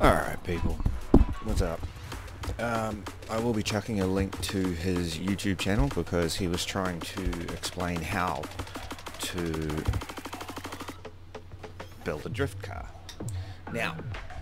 Alright people, what's up? I will be chucking a link to his YouTube channel because he was trying to explain how to build a drift car. Now,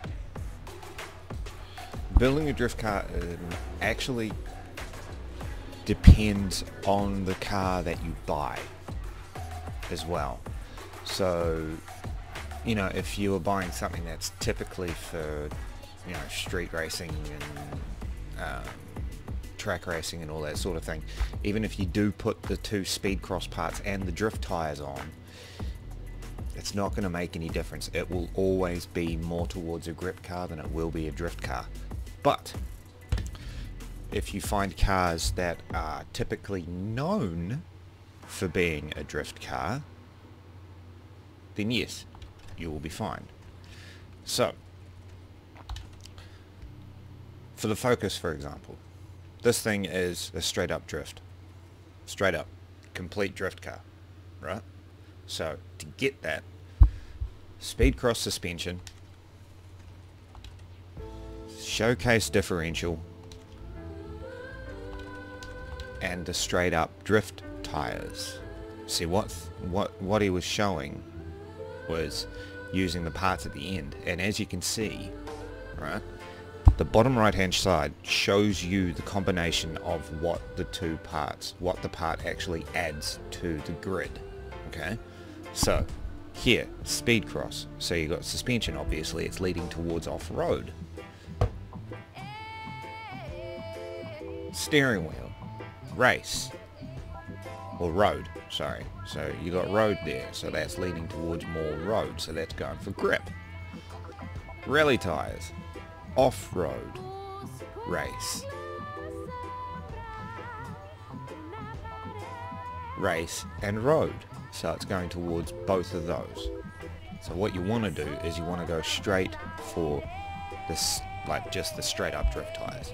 building a drift car actually depends on the car that you buy as well. So, you know, if you were buying something that's typically for, you know, street racing and track racing and all that sort of thing, even if you do put the two Speedcross parts and the drift tires on, it's not going to make any difference. It will always be more towards a grip car than it will be a drift car. But if you find cars that are typically known for being a drift car, then yes, you will be fine. So, for the Focus, for example, this thing is a straight up drift. Straight up. Complete drift car. Right? So, to get that, Speedcross suspension, showcase differential, and the straight up drift tires. See, what he was showing was using the parts at the end, and as you can see, right, the bottom right hand side shows you the combination of what the two parts, what the part actually adds to the grid. Okay, so here, Speedcross, so you got suspension, obviously it's leading towards off-road. Steering wheel, race, or road, sorry, so you got road there, so that's leading towards more road, so that's going for grip. Rally tires, off-road, race, and road, so it's going towards both of those. So what you want to do is you want to go straight for this, like just the straight up drift tires.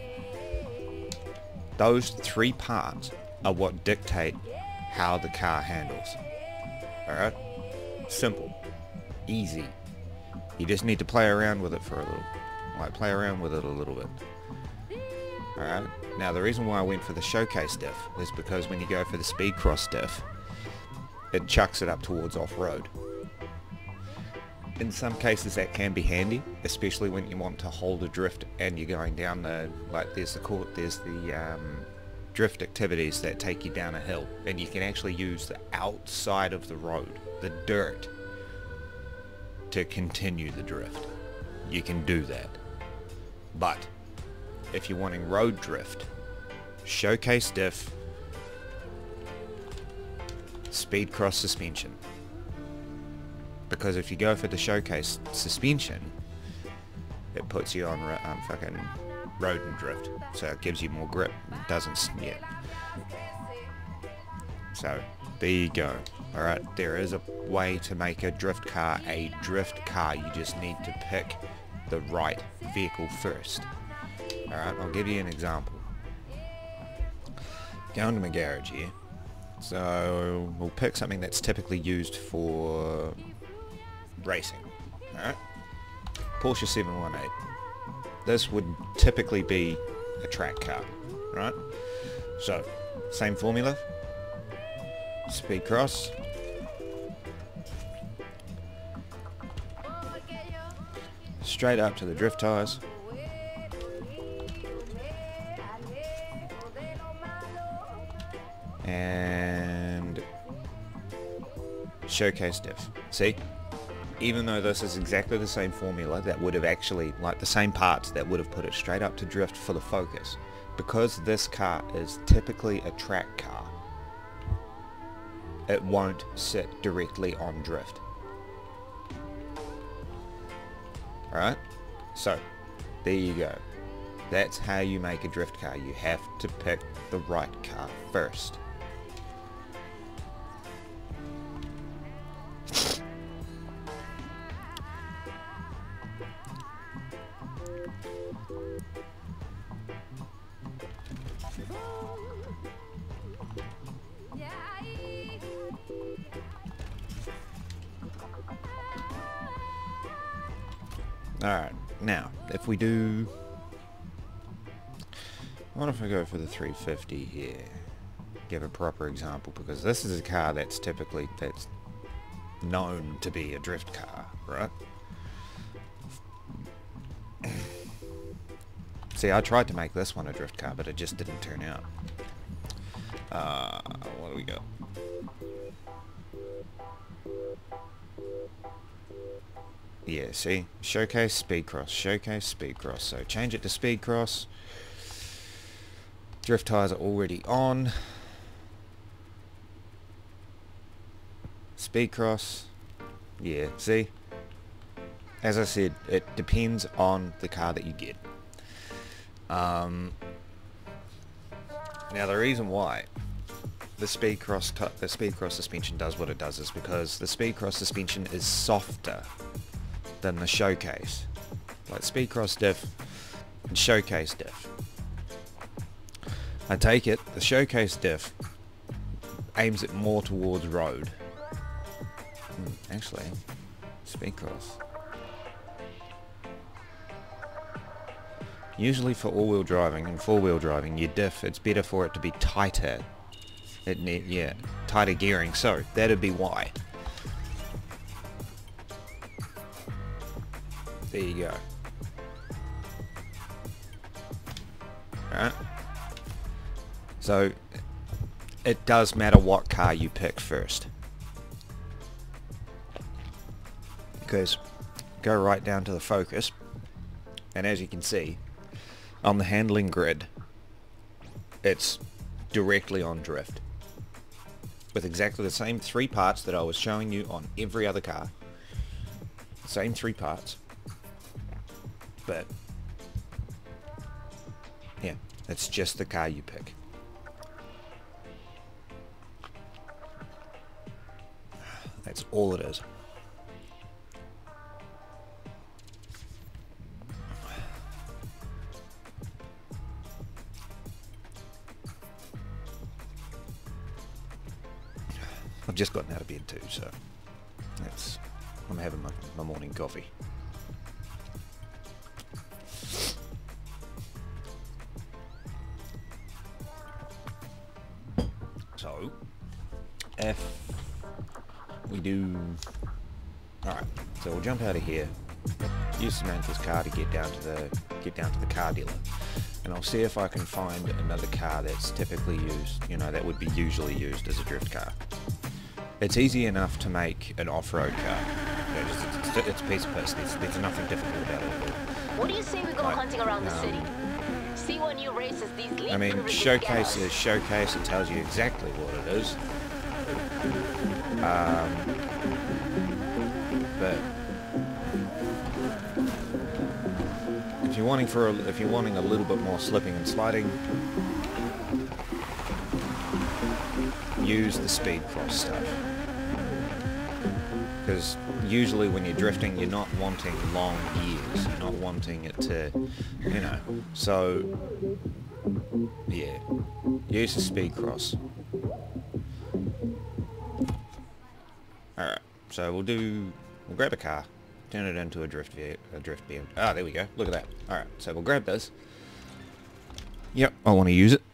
Those three parts are what dictate how the car handles. Alright? Simple. Easy. You just need to play around with it for a little. Play around with it a little bit. Alright? Now the reason why I went for the showcase diff is because when you go for the Speedcross diff, it chucks it up towards off-road. In some cases that can be handy, especially when you want to hold a drift and you're going down the, like there's the drift activities that take you down a hill, and you can actually use the outside of the road, the dirt, to continue the drift. You can do that. But if you're wanting road drift, showcase diff, Speedcross suspension. Because if you go for the showcase suspension, it puts you on fucking road and drift, so it gives you more grip. It doesn't, yeah. So there you go. Alright, there is a way to make a drift car a drift car. You just need to pick the right vehicle first. Alright, I'll give you an example. Go into my garage here. So we'll pick something that's typically used for racing. Alright, Porsche 718. This would typically be a track car, right? So, same formula. Speedcross. Straight up to the drift tires. And showcase diff. See? Even though this is exactly the same formula that would have actually, like the same parts that would have put it straight up to drift for the Focus, because this car is typically a track car, it won't sit directly on drift. Alright? So, there you go. That's how you make a drift car. You have to pick the right car first. Alright, Now, if we do... What if I go for the 350 here? Give a proper example, because this is a car that's typically, that's known to be a drift car, right? See, I tried to make this one a drift car, but it just didn't turn out. What do we got? Yeah, see? Showcase Speedcross. Showcase Speedcross. So change it to Speedcross. Drift tires are already on. Speedcross. Yeah, see? As I said, it depends on the car that you get. Now the reason why the Speedcross suspension does what it does is because the Speedcross suspension is softer than the Showcase. Like Speedcross diff and Showcase diff. I take it the Showcase diff aims it more towards road. Actually, Speedcross. Usually for all-wheel driving and four-wheel driving, your diff, it's better for it to be tighter. Yeah, tighter gearing. So that'd be why. There you go. Alright. So it does matter what car you pick first. Because go right down to the Focus, and as you can see on the handling grid, it's directly on drift with exactly the same 3 parts that I was showing you on every other car. Same 3 parts, but yeah, it's just the car you pick. That's all it is. I've just gotten out of bed too, so I'm having my morning coffee. So if we do, alright, so we'll jump out of here, use Samantha's car to get down to the car dealer, and I'll see if I can find another car that's typically used, you know, that would be usually used as a drift car. It's easy enough to make an off-road car. You know, it's a piece of piss. There's nothing difficult about it at all. What do you say we go hunting around the city? See what new races these lead. I mean, Showcase is Showcase. It tells you exactly what it is. But if you're wanting a little bit more slipping and sliding, use the Speedcross stuff, because usually when you're drifting you're not wanting long gears, you're not wanting it to, you know, so yeah, use the Speedcross. Alright, so we'll grab a car, turn it into a drift vehicle. Ah, there we go, look at that. Alright, so we'll grab this. Yep, I want to use it.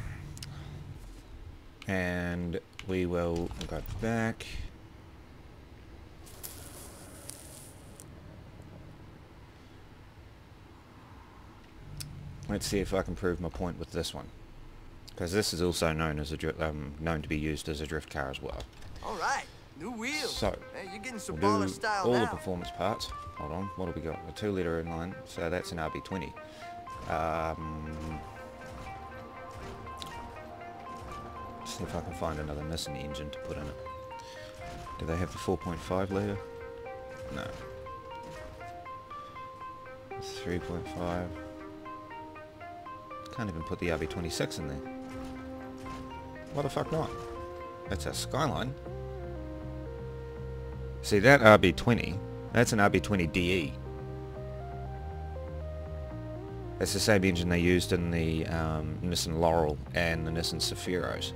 And we will go back. Let's see if I can prove my point with this one, because this is also known as known to be used as a drift car as well. All right, new wheels. So hey, you're getting some we'll baller do style all now. the performance parts. Hold on, what have we got? A 2-litre inline, so that's an RB20. See if I can find another Nissan engine to put in it. Do they have the 4.5 litre? No. 3.5. Can't even put the RB26 in there. Why the fuck not? That's a Skyline. See, that RB20, that's an RB20 DE. It's the same engine they used in the Nissan Laurel and the Nissan Sephiros.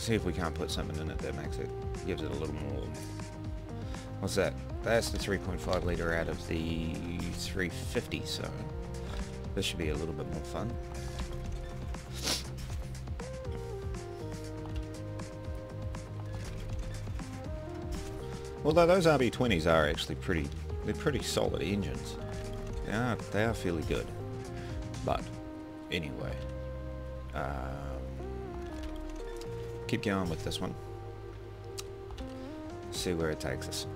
see if we can't put something in it that makes it, gives it a little more. What's that? That's the 3.5 litre out of the 350, so this should be a little bit more fun. Although those RB20s are actually they're pretty solid engines. They are fairly good. But anyway, keep going with this one. See where it takes us.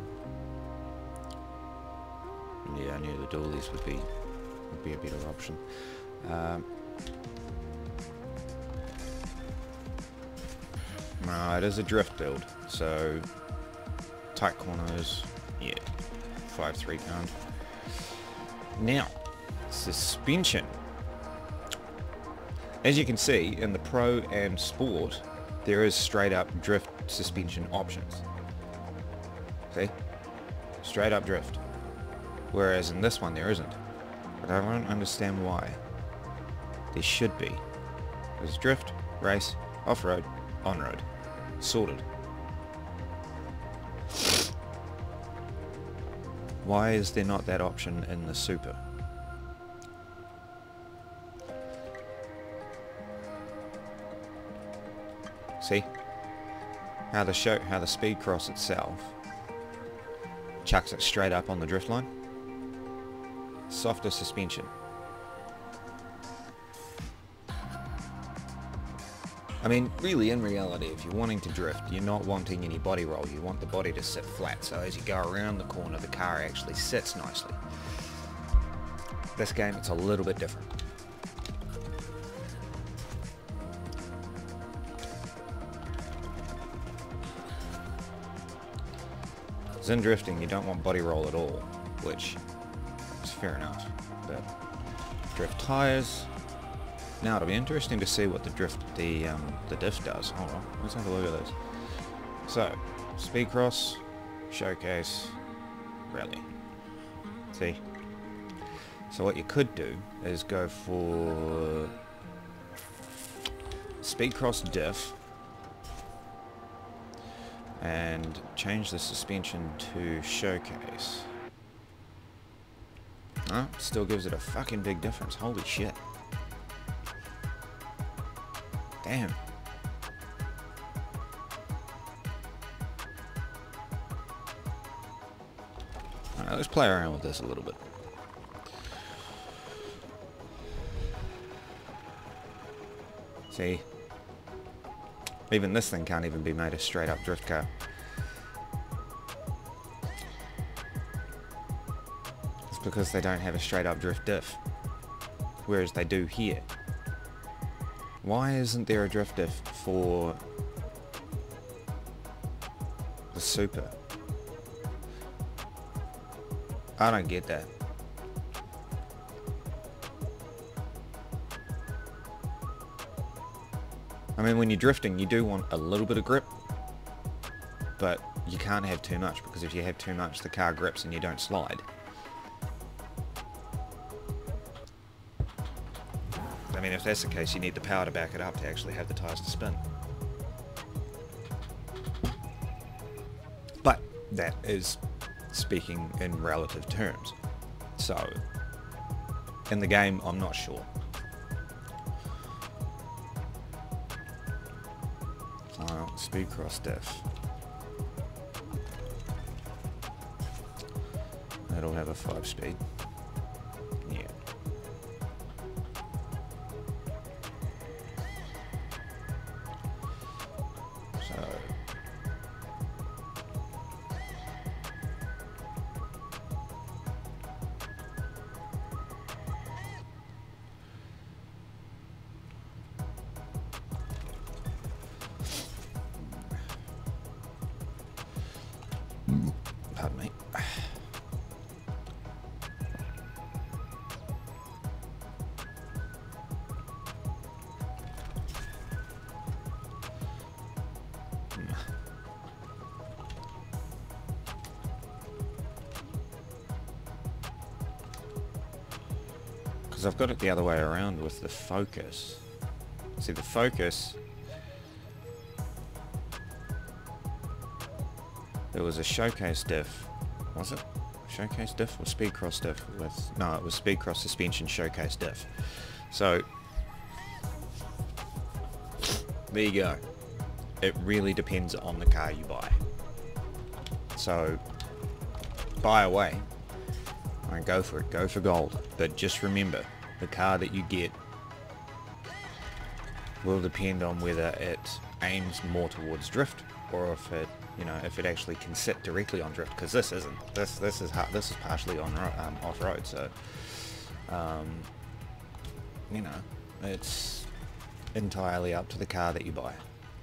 Yeah, I knew the dualies would be a better option. No, it is a drift build, so tight corners, yeah, 5.3 pound. Now, suspension. As you can see, in the Pro and Sport, there is straight up drift suspension options. See? Straight up drift. Whereas in this one there isn't. But I don't understand why. There should be. There's drift, race, off-road, on-road. Sorted. Why is there not that option in the Super? See? How the Speedcross itself chucks it straight up on the drift line. Softer suspension. I mean, really, in reality, if you're wanting to drift, you're not wanting any body roll. You want the body to sit flat, so as you go around the corner, the car actually sits nicely. This game, it's a little bit different. Because in drifting, you don't want body roll at all, which is fair enough. But drift tires. Now it'll be interesting to see what the diff does. Hold on, let's have a look at this. So, Speedcross, Showcase, Rally. See? So what you could do is go for Speedcross diff and change the suspension to Showcase. Oh, still gives it a fucking big difference. Holy shit. Damn. Alright, let's play around with this a little bit. See? Even this thing can't even be made a straight up drift car. It's because they don't have a straight up drift diff. Whereas they do here. Why isn't there a drift diff for the Super? I don't get that. I mean, when you're drifting, you do want a little bit of grip, but you can't have too much, because if you have too much, the car grips and you don't slide. I mean, if that's the case, you need the power to back it up to actually have the tyres to spin. But that is speaking in relative terms. So, in the game, I'm not sure. Speedcross diff. That'll have a 5-speed. Yeah. So pardon me. Because I've got it the other way around with the Focus. See, the Focus there was a showcase diff. Was it? Showcase diff or Speedcross diff with... No, it was Speedcross suspension showcase diff. So, there you go. It really depends on the car you buy. So, buy away. Alright, go for it. Go for gold. But just remember, the car that you get will depend on whether it aims more towards drift, or if it, you know, if it actually can sit directly on drift. Because this isn't. This is hard, this is partially on off-road. So, you know, it's entirely up to the car that you buy.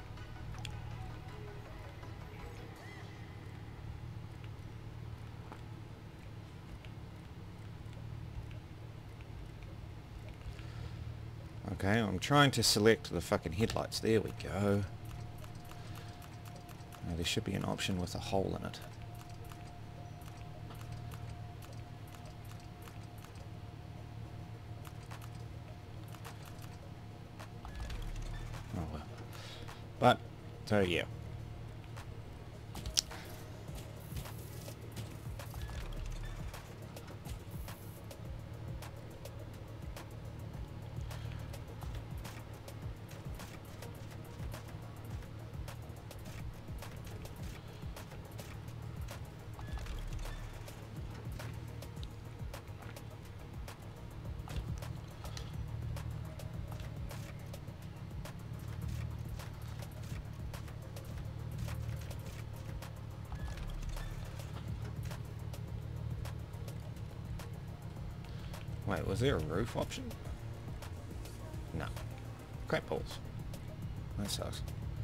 Okay, I'm trying to select the fucking headlights. There we go. Now, there should be an option with a hole in it. Oh well. But, so yeah. Wait, was there a roof option? No. Crap balls. That sucks.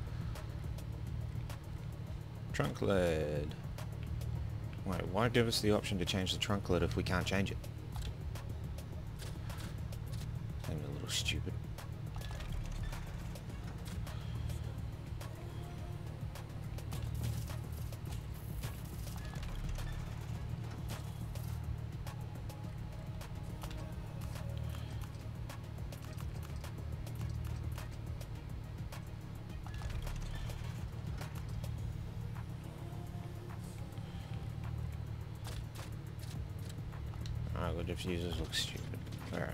Trunk lid. Wait, why give us the option to change the trunk lid if we can't change it? Seems a little stupid. The diffusers look stupid. Alright.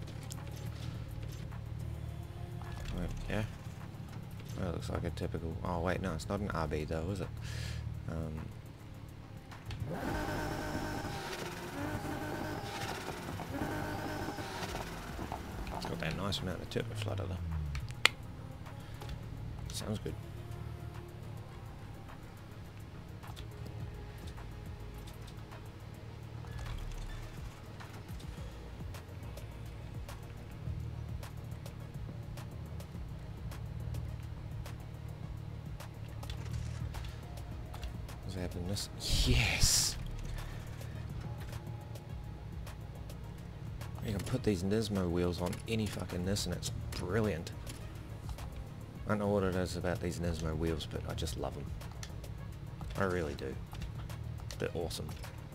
Yeah. Well, it looks like a typical... Oh wait, no, it's not an RB though, is it? It's got that nice amount of turbo flutter though. Sounds good. Happening this. Yes! You can put these Nismo wheels on any fucking Nissan, it's brilliant. I don't know what it is about these Nismo wheels, but I just love them. I really do. They're awesome.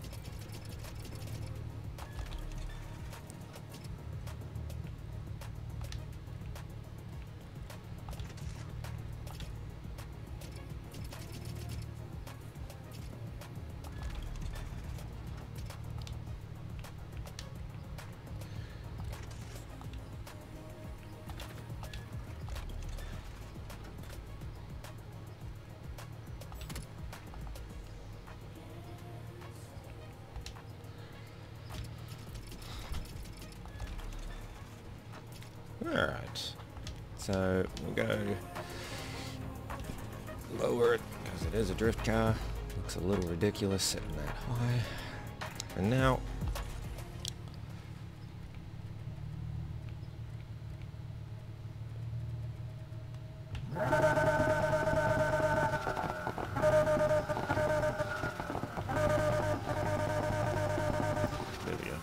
Alright, so we'll go lower it because it is a drift car. Looks a little ridiculous sitting that high. And now there we go.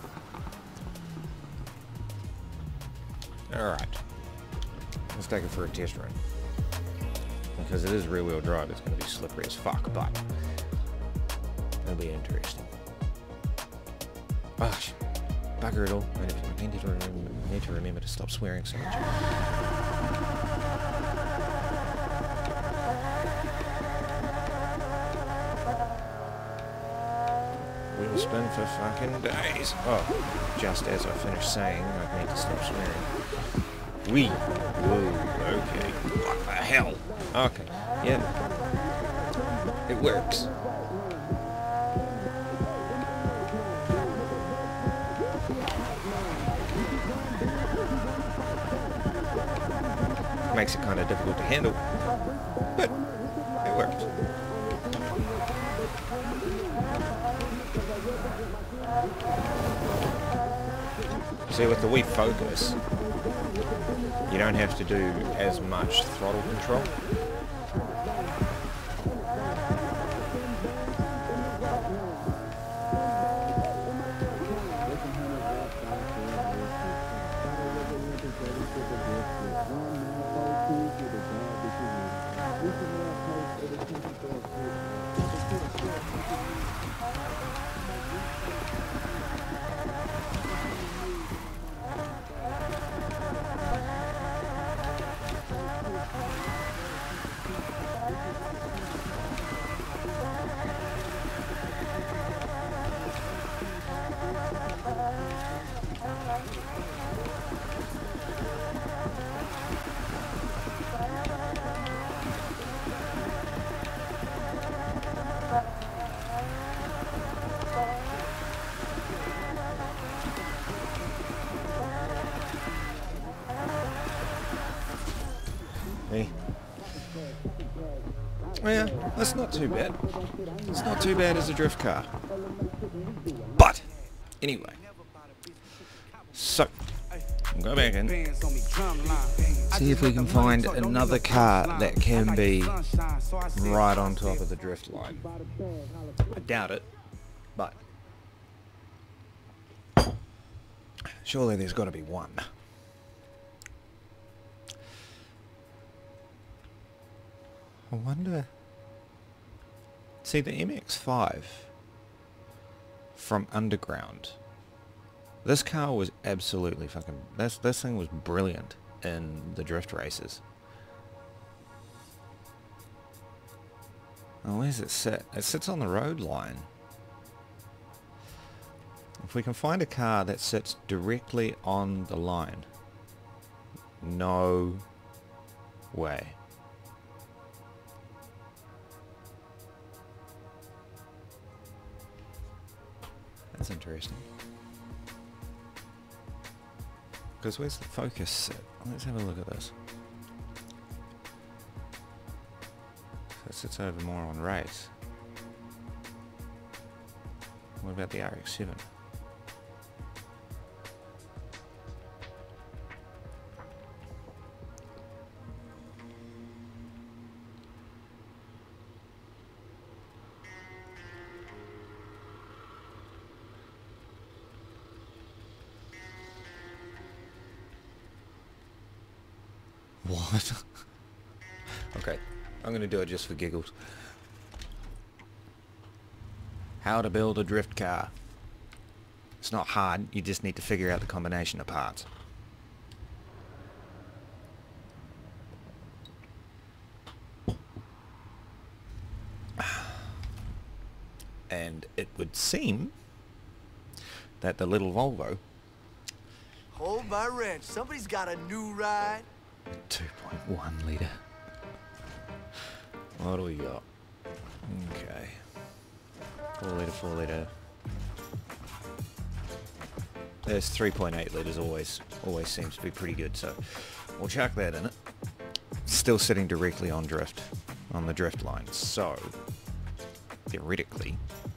Alright, let's take it for a test run. Because it is rear wheel drive, it's going to be slippery as fuck, but it'll be interesting. Gosh, bugger it all. I need to remember to stop swearing so much. Wheel spin for fucking days. Oh, just as I finished saying, I need to stop swearing. Wee. Whoa, okay. What the hell? Okay, yeah. It works. Makes it kind of difficult to handle, but it works. See, with the Wii Focus, you don't have to do as much throttle control. Yeah, that's not too bad. It's not too bad as a drift car. But, anyway. So, we'll go back in. See if we can find another car that can be right on top of the drift line. I doubt it, but surely there's got to be one. I wonder... See, the MX-5 from Underground, this car was absolutely fucking... This thing was brilliant in the drift races. Oh, where's it sit? It sits on the road line. If we can find a car that sits directly on the line. No way. That's interesting. Because where's the Focus sit? Let's have a look at this. So it sits over more on race. What about the RX-7? What? Okay, I'm going to do it just for giggles. How to build a drift car. It's not hard, you just need to figure out the combination of parts. And it would seem that the little Volvo... Hold my wrench. Somebody's got a new ride. 2.1 litre. What do we got? Okay. 4 litre, 4 litre. There's 3.8 litres always seems to be pretty good, so we'll chuck that in it. Still sitting directly on the drift line, so theoretically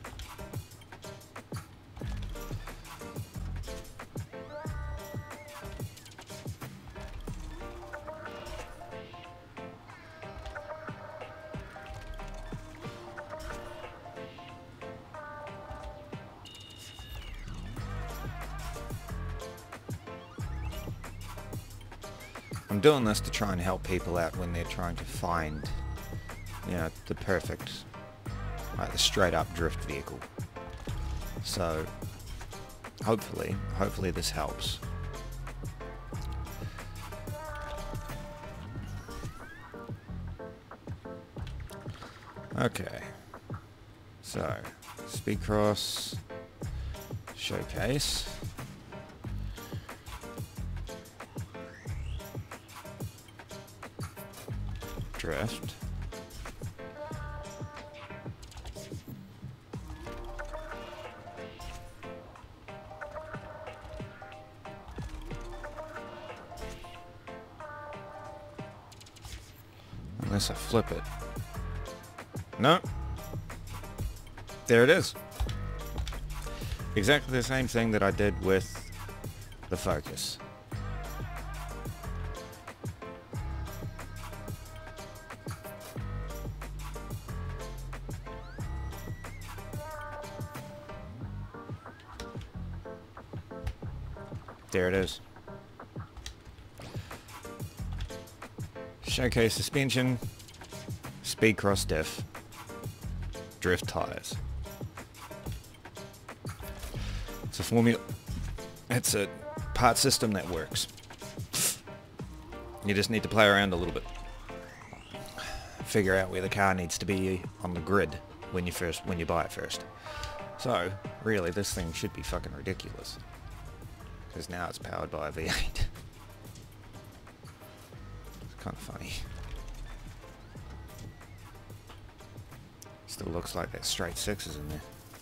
I'm doing this to try and help people out when they're trying to find, you know, the perfect, like the straight up drift vehicle. So hopefully this helps. Okay, so Speedcross Showcase. Drift. Unless I flip it. No. There it is. Exactly the same thing that I did with the Focus. There it is. Showcase suspension, Speedcross diff, drift tires. It's a formula. It's a part system that works. You just need to play around a little bit. Figure out where the car needs to be on the grid when you buy it first. So, really, this thing should be fucking ridiculous. Because now it's powered by a V8. It's kind of funny. Still looks like that straight sixes in there.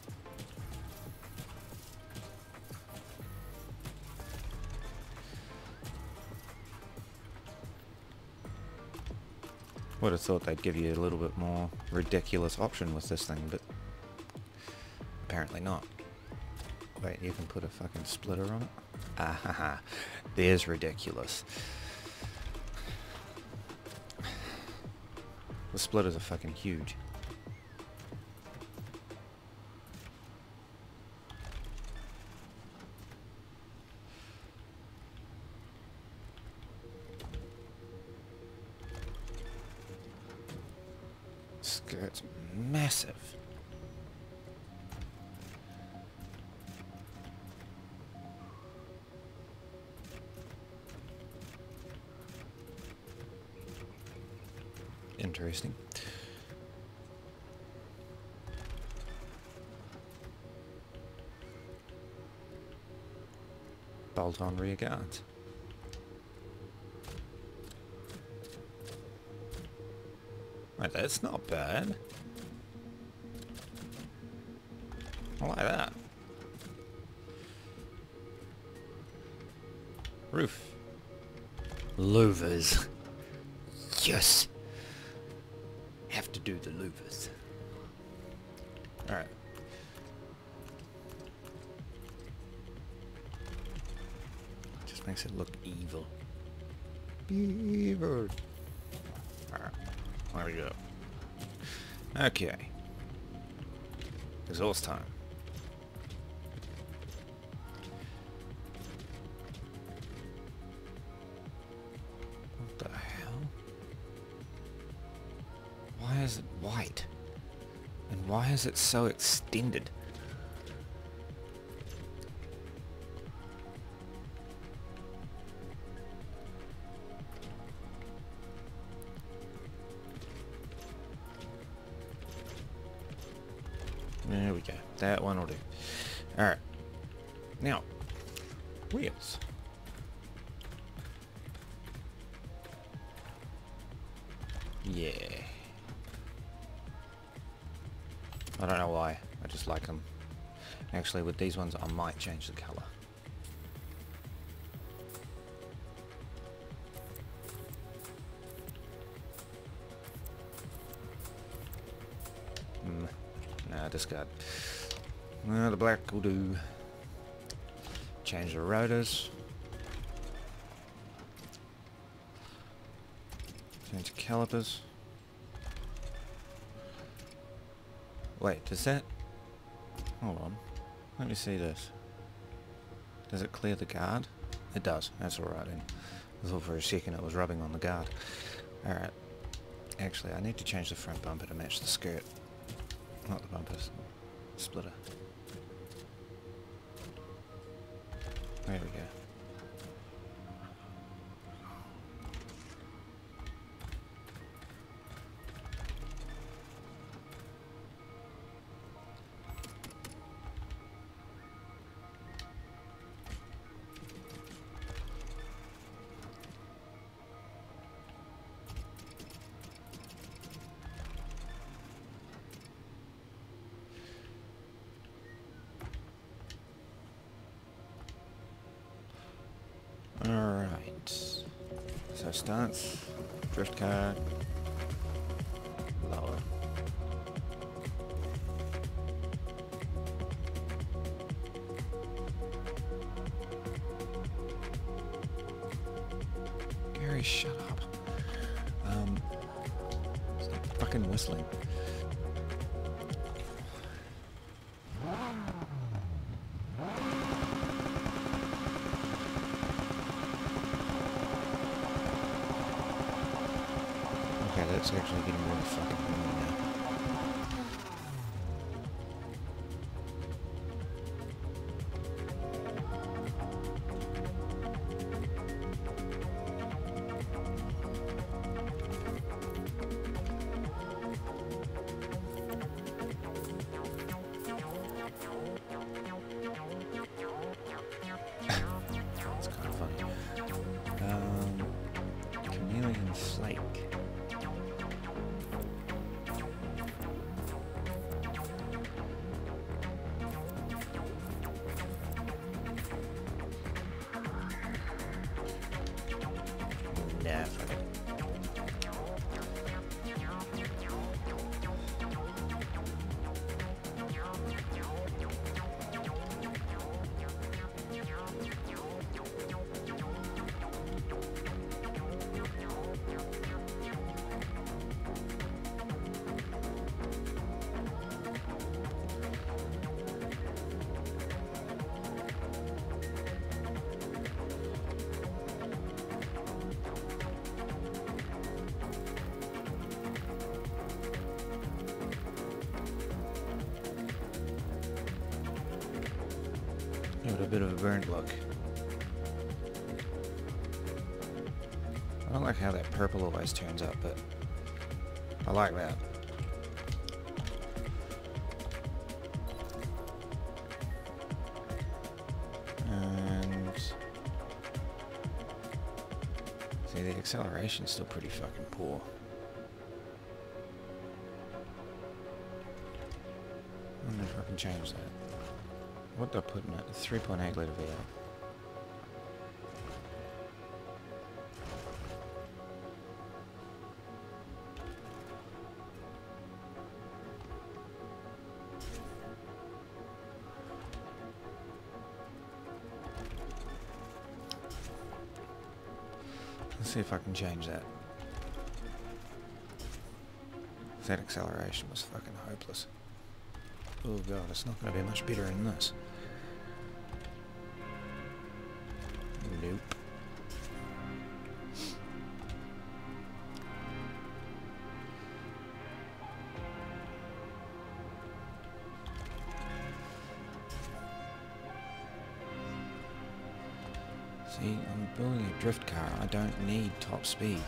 Would have thought they'd give you a little bit more ridiculous option with this thing, but apparently not. Wait, you can put a fucking splitter on it? Ah ha ha. There's ridiculous. The splitters are fucking huge. Skirt's massive. Interesting. Bolt-on rear guards. Right, that's not bad. I like that. Roof. Louvers. Yes. Have to do the louvers. Alright. Just makes it look evil. Evil. Alright. There we go. Okay. Exhaust time. What the hell? Why is it white? And why is it so extended? There we go. That one will do. Alright. Now, wheels. Yeah. I don't know why. I just like them. Actually, with these ones, I might change the colour. Nah, discard. The black will do. Change the rotors. Change the calipers. Wait, does that... Hold on. Let me see this. Does it clear the guard? It does. That's alright then. I thought for a second it was rubbing on the guard. Alright. Actually, I need to change the front bumper to match the skirt. Not the bumpers. Splitter. There we go. So stance, drift car, lower. Gary, shut up. Stop fucking whistling. Okay, that's actually getting really fucking annoying now. That's kind of funny. Chameleon Flake. Nah, fuck it. Give it a bit of a burnt look. I don't like how that purple always turns up, but I like that. And see, the acceleration's still pretty fucking poor. I wonder if I can change that. What did I put in it? 3.8 litre V8. Let's see if I can change that. That acceleration was fucking hopeless. Oh god, it's not going to be much better than this. Nope. See, I'm building a drift car. I don't need top speed.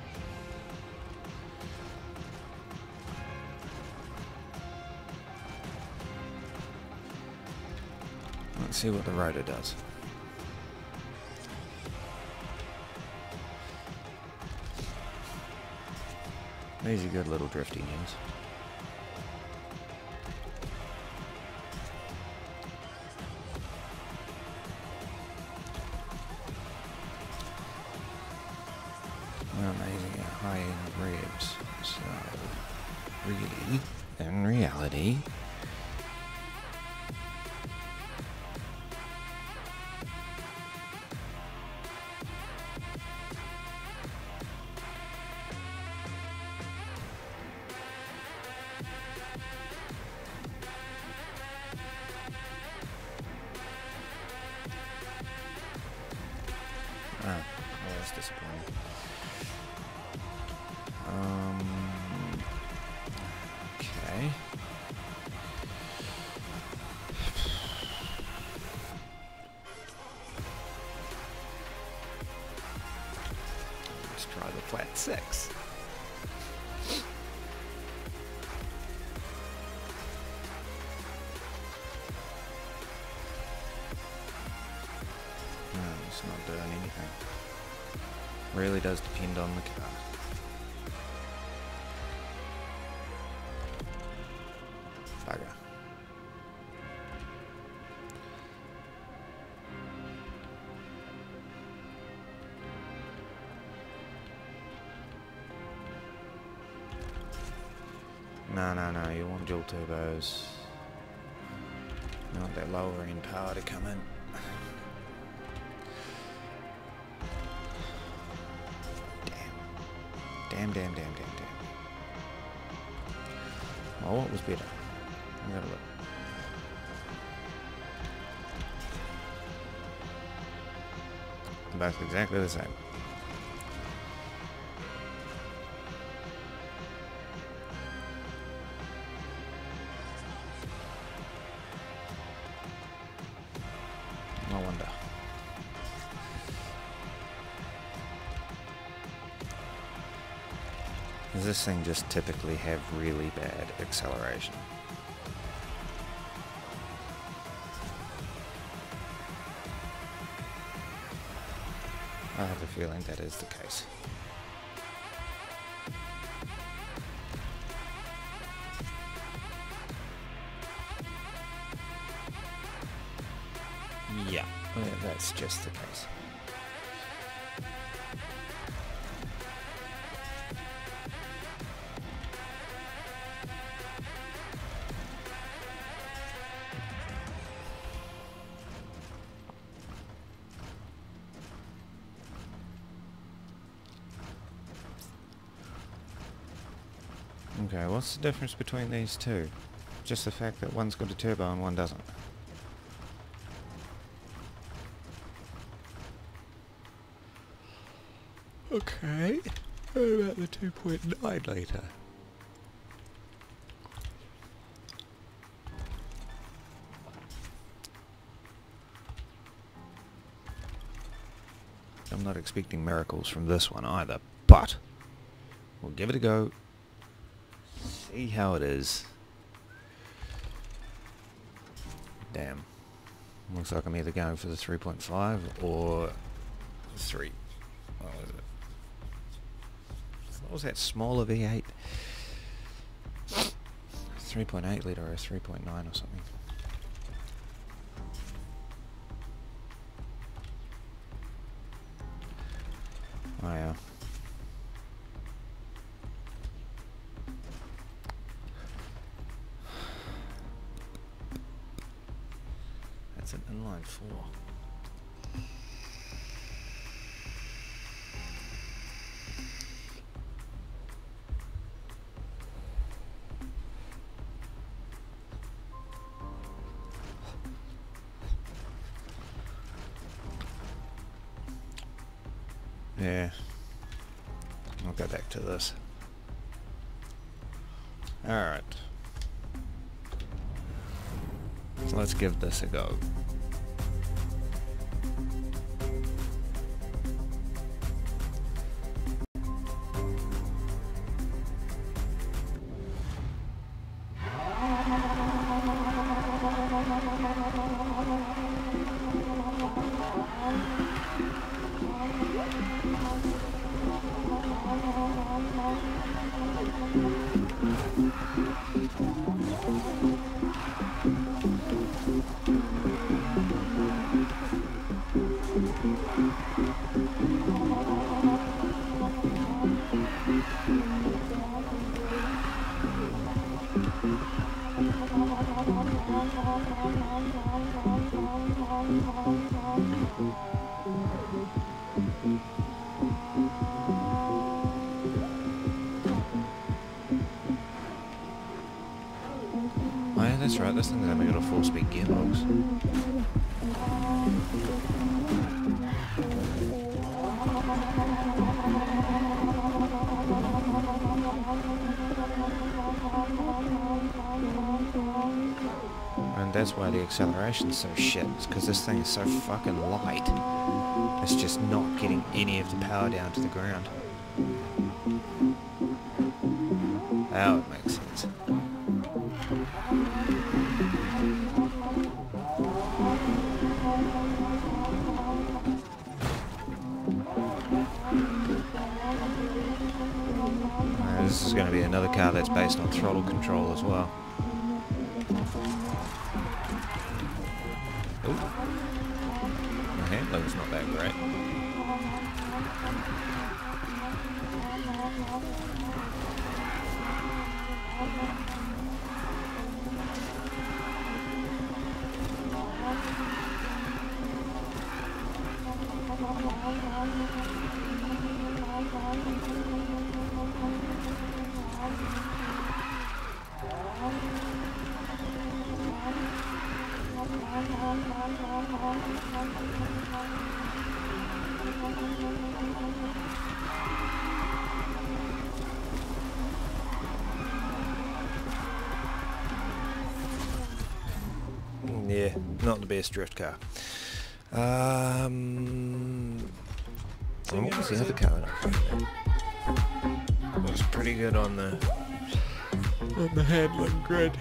Let's see what the rotor does. These are good little drifty things. They're amazing at high-end revs. So, really, in reality, oh, that's disappointing. Okay. Let's try the flat 6. No, it's not doing anything. Really does depend on the car. Bugger. No, no, no, you want dual turbos. You want that lower end power to come in. Damn. Damn. Oh, what was better? I'm gonna look. Both exactly the same. No wonder. Does this thing just typically have really bad acceleration? I have a feeling that is the case. Yeah, that's just the case. Okay, what's the difference between these two? Just the fact that one's got a turbo and one doesn't. Okay, what about the 2.9 litre? I'm not expecting miracles from this one either, but we'll give it a go. See how it is. Damn. Looks like I'm either going for the 3.5 or 3. What was it? What was that smaller V8? 3.8 litre or 3.9 or something. Oh yeah. That's an inline 4. Yeah, I'll go back to this. Alright. So let's give this a go. Oh yeah, that's right, this thing's only got a 4-speed gearbox. And that's why the acceleration's so shit, it's because this thing is so fucking light. It's just not getting any of the power down to the ground. Now it makes sense. This is going to be another car that's based on throttle control as well. Ooh. The handling's not that great. Yeah, not the best drift car. What was the other car that I found? It was pretty good on the handling grid.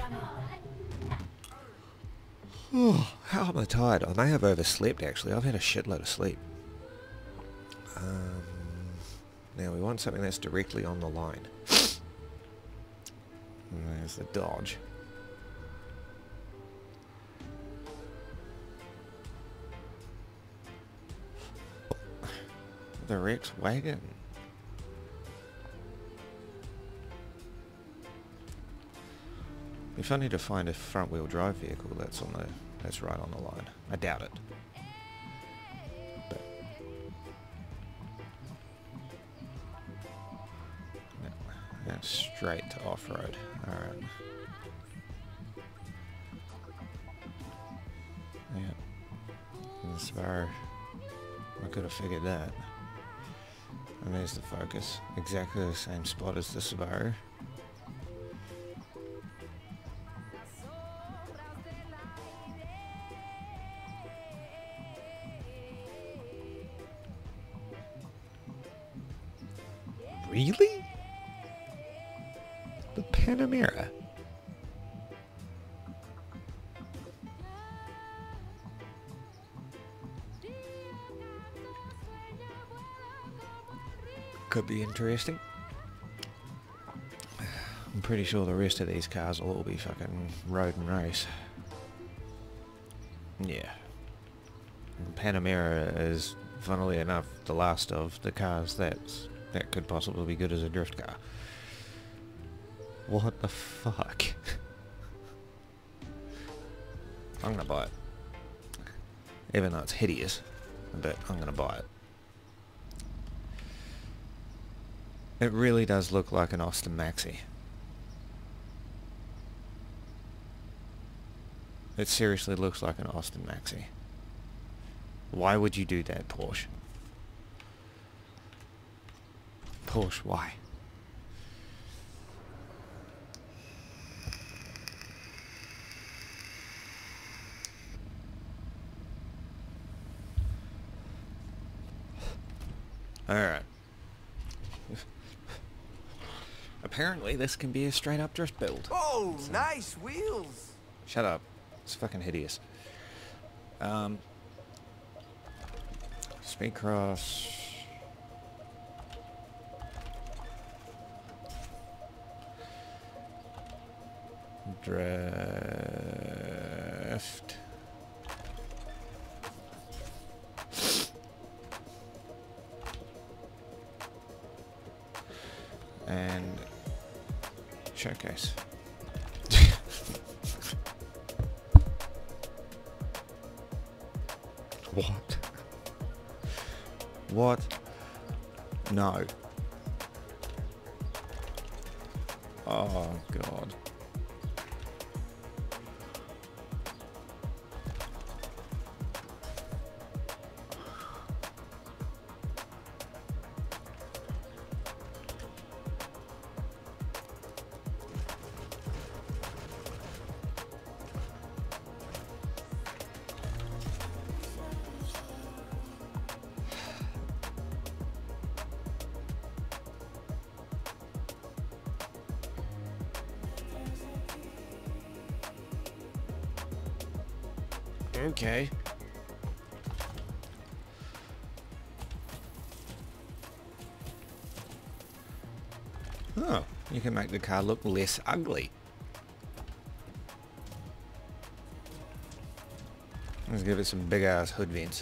Oh, how am I tired? I may have overslept actually. I've had a shitload of sleep. Now we want something that's directly on the line. And there's the Dodge. The Rex wagon. It'd be funny to find a front-wheel drive vehicle that's right on the line. I doubt it. But no, that's straight to off-road. All right. Yeah. And the Subaru. I could have figured that. And there's the Focus, exactly the same spot as the Subaru. Really? The Panamera? Could be interesting. I'm pretty sure the rest of these cars will all be fucking road and race. Yeah. And Panamera is, funnily enough, the last of the cars that could possibly be good as a drift car. What the fuck? I'm gonna buy it. Even though it's hideous, but I'm gonna buy it. It really does look like an Austin Maxi. It seriously looks like an Austin Maxi. Why would you do that, Porsche? Porsche, why? Alright. Apparently this can be a straight up drift build. Oh, so, nice wheels. Shut up. It's fucking hideous. Speedcross. Drift. And showcase. What? What? No. Oh God. Okay. Oh, you can make the car look less ugly. Let's give it some big ass hood vents.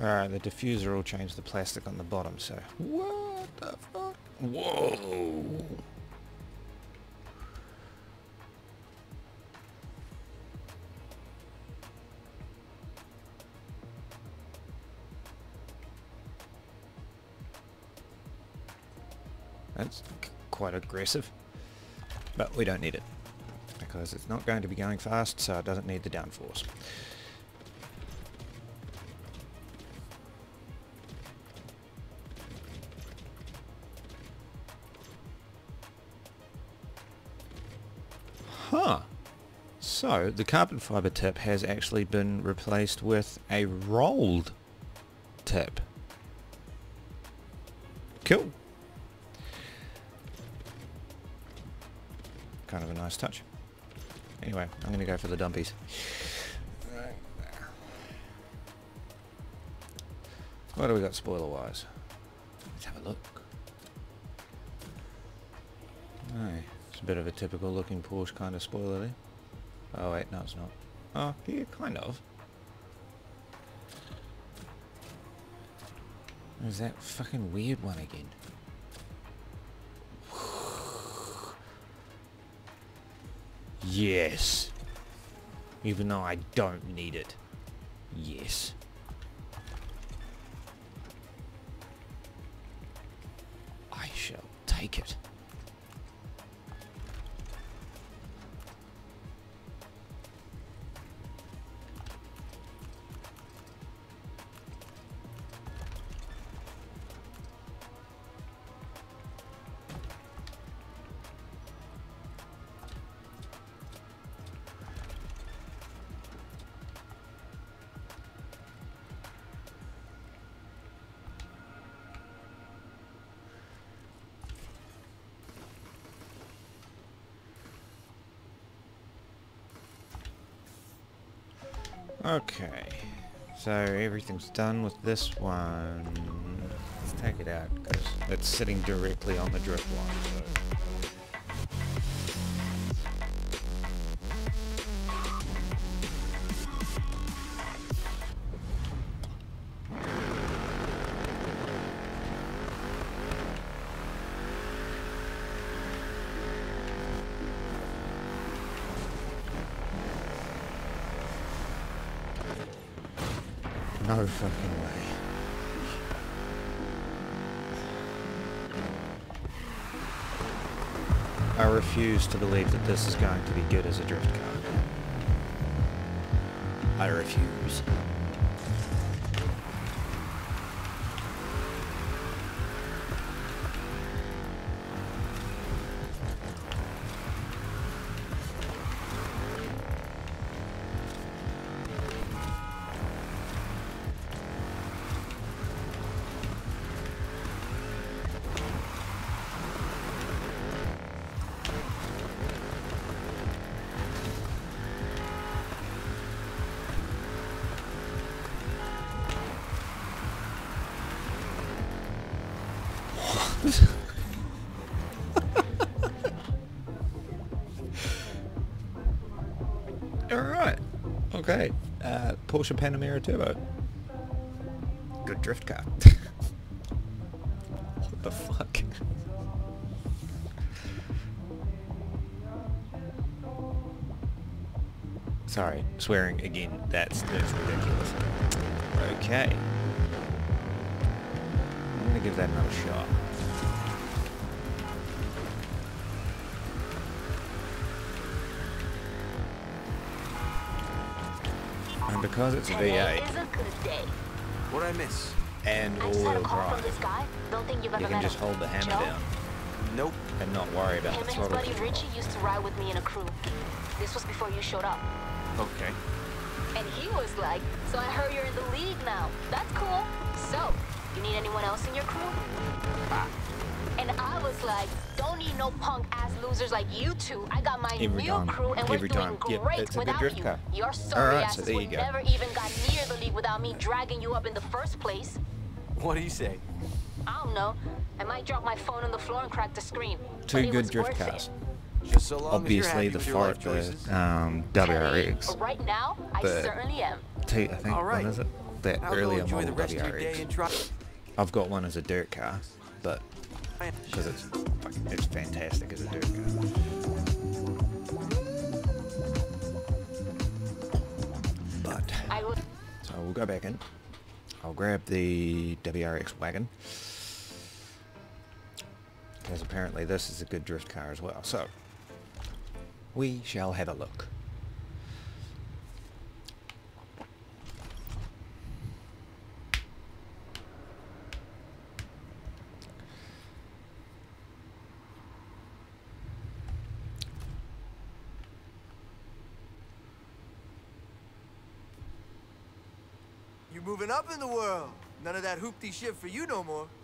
Alright, the diffuser will change the plastic on the bottom, so... What the fuck? Whoa! That's quite aggressive, but we don't need it because it's not going to be going fast, so it doesn't need the downforce. Huh. So the carbon fiber tip has actually been replaced with a rolled tip. Cool. Kind of a nice touch. Anyway, I'm going to go for the dumpies. Right there. What do we got spoiler-wise? Let's have a look. Oh, it's a bit of a typical looking Porsche kind of spoiler there. Oh wait, no it's not. Oh, yeah, kind of. There's that fucking weird one again. Yes. Even though I don't need it. Yes. I shall take it. Okay, so everything's done with this one. Let's take it out because it's sitting directly on the drift line. So. No fucking way. I refuse to believe that this is going to be good as a drift car. I refuse. Alright. Okay. Porsche Panamera Turbo. Good drift car. What the fuck? Sorry, swearing again. That's ridiculous. Okay. I'm gonna give that another shot. And because it's a V8 What'd I miss? and all-wheel drive, you can just hold the hammer down. Nope. And not worry about the throttle Him and his buddy control. Richie used to ride with me in a crew. This was before you showed up. Okay. And he was like, so I heard you're in the league now. That's cool. So, you need anyone else in your crew? And I was like, don't need no punk-ass losers like you two. I got my Every new time. crew, and we're Every doing time. Yep, great it's a good without drift you. car. Your sorry Alright, so asses there you would go. never even got near the league without me dragging you up in the first place. What do you say? I don't know. I might drop my phone on the floor and crack the screen. Two good drift cars. Just so long Obviously, as the you're happy with your life Ford, choices. WRX. Right now, I The certainly am. I think, All right. what is it? that I'll go earlier enjoy the model rest of your day WRX. and try. I've got one as a dirt car, but because it's fantastic as a dirt car. But so we'll go back in. I'll grab the WRX wagon, because apparently this is a good drift car as well. So we shall have a look. You're moving up in the world. None of that hoopty shit for you no more.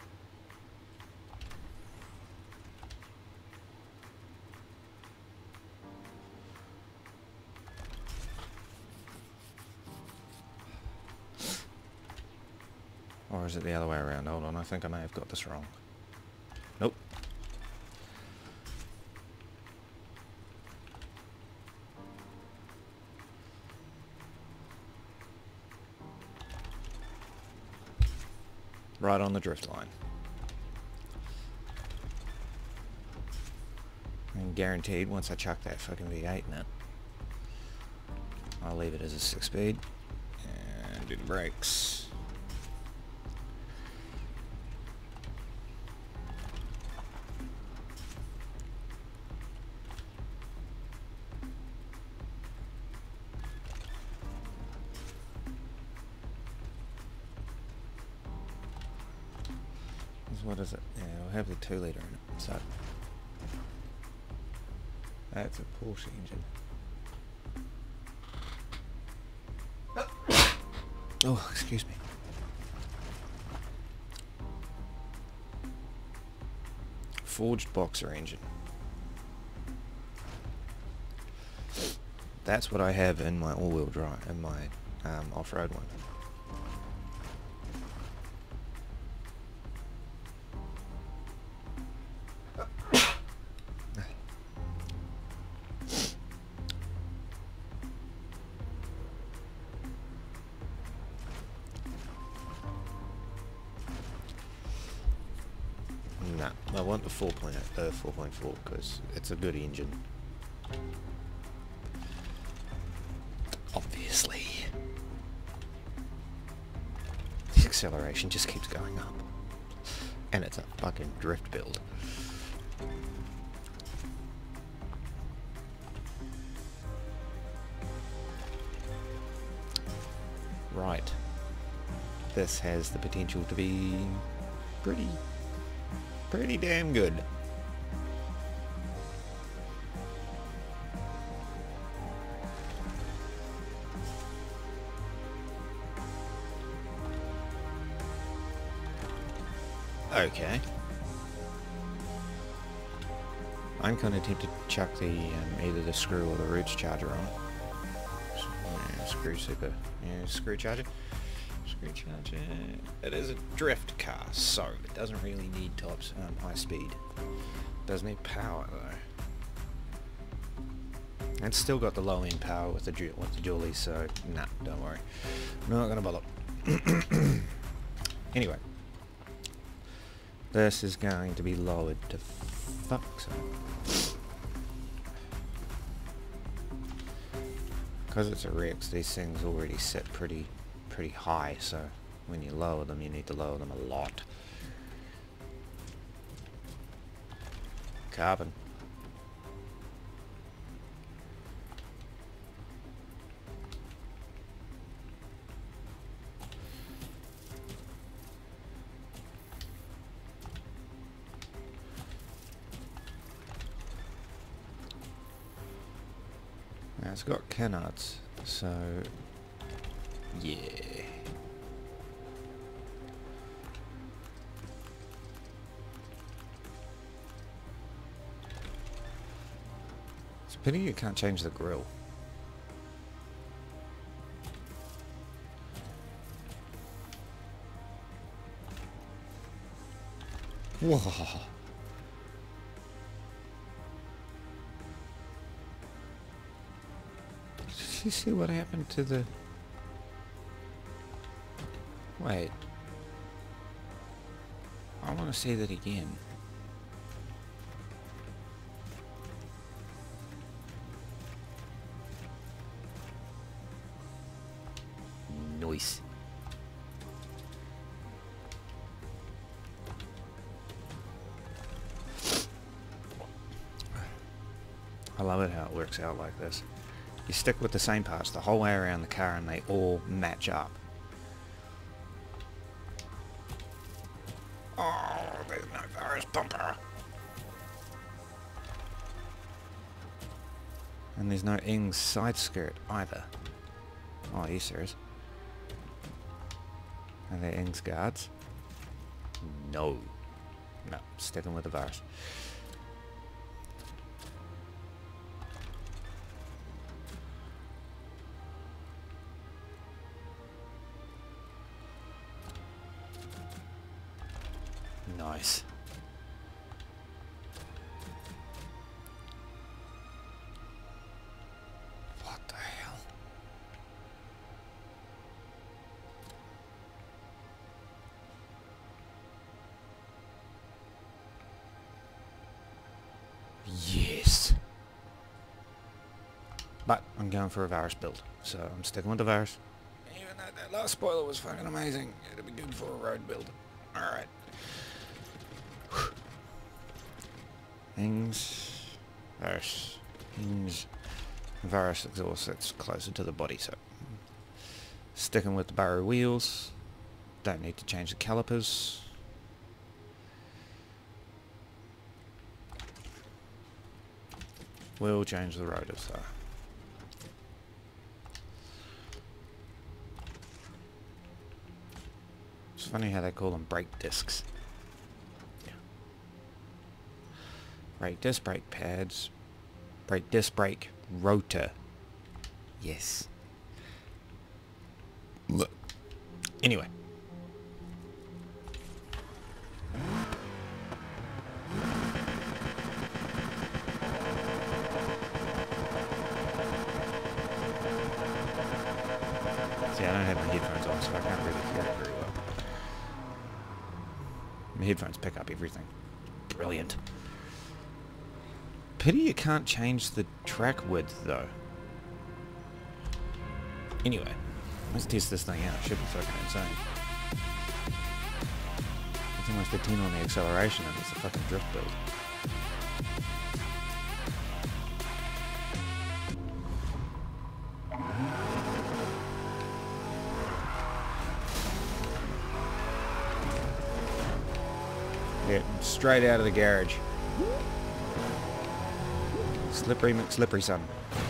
Or is it the other way around? Hold on, I think I may have got this wrong. Nope. Right on the drift line. And guaranteed, once I chuck that fucking V8 in it, I'll leave it as a 6-speed and do the brakes. What is it? Yeah, we'll have the 2 litre in it. So that's a Porsche engine. Oh, excuse me. Forged boxer engine. That's what I have in my all-wheel drive, in my off-road one. No, I want the 4.4 because it's a good engine. Obviously. The acceleration just keeps going up. And it's a fucking drift build. Right. This has the potential to be pretty damn good. Okay. I'm kind of tempted to chuck the either the screw or the roots charger on. Yeah, screw super. Yeah, screw charger. Screw charger. It is a drift car, so it doesn't really need tops high speed. Does need power though. It's still got the low end power with the dualies, so nah, don't worry. Not gonna bother. Anyway. This is going to be lowered to fuck so. Because it's a Rex, these things already set pretty high, so when you lower them, you need to lower them a lot. Carbon. Now it's got canards, so yeah. It's a pity you can't change the grille. Whoa. Did you see what happened to the... Wait. I want to see that again. Nice. I love it how it works out like this. You stick with the same parts the whole way around the car and they all match up. Oh, there's no virus bumper. And there's no Ing's side skirt either. Oh, are you serious? Are there Ing's guards? No. No, sticking with the virus. Nice. What the hell? Yes. But I'm going for a virus build, so I'm sticking with the virus. Even though that last spoiler was fucking amazing, it'll be good for a road build. Alright. Ings, virus, Ings, virus exhaust, that's closer to the body, so sticking with the barrow wheels, don't need to change the calipers. We'll change the rotors though. It's funny how they call them brake discs. Brake disc, brake pads, brake disc, brake rotor. Yes. Look. Anyway. See, I don't have my headphones on, so I can't really hear it very well. My headphones pick up everything. Brilliant. Pity you can't change the track width though. Anyway, let's test this thing out. It should be fucking insane. It's almost a 10 on the acceleration and it's a fucking drift build. Yeah, straight out of the garage. Slippery McSlippery son.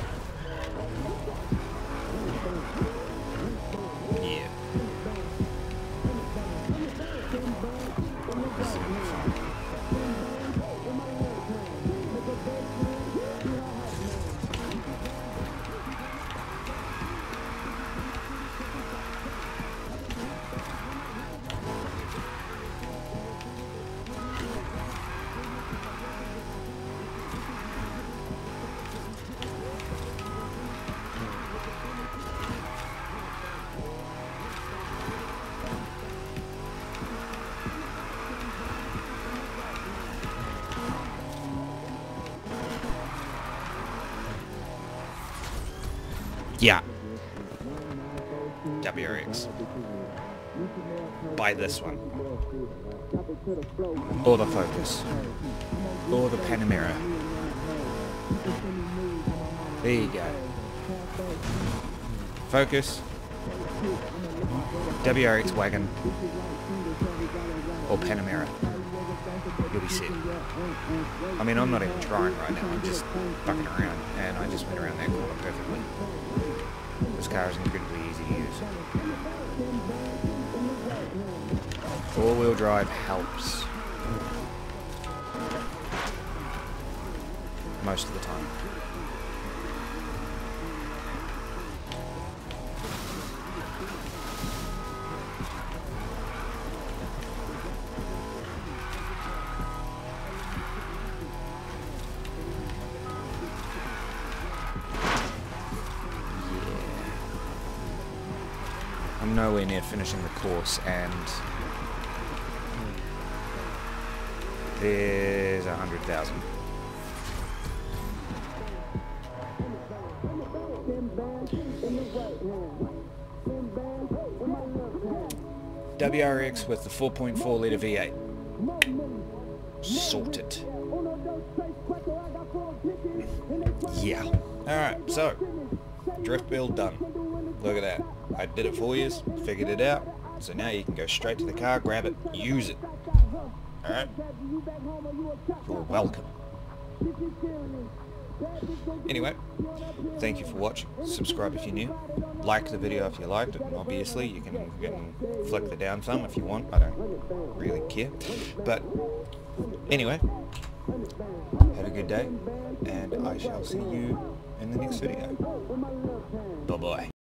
Yeah. Yeah. WRX. Buy this one. Or the Focus. Or the Panamera. There you go. Focus. WRX wagon. Or Panamera. You'll be set. I mean, I'm not even trying right now. I'm just fucking around. And I just went around that corner perfectly. This car is incredibly easy to use. Four-wheel drive helps. Most of the time. I I'm nowhere near finishing the course, and there's 100,000. WRX with the 4.4 litre V8. Sorted. Yeah. Alright, so drift build done. Look at that. I did it for you, figured it out. So now you can go straight to the car, grab it, use it. Alright? You're welcome. Anyway, thank you for watching. Subscribe if you're new. Like the video if you liked it. And obviously, you can flick the down thumb if you want. I don't really care. But anyway, have a good day, and I shall see you in the next video. Bye-bye.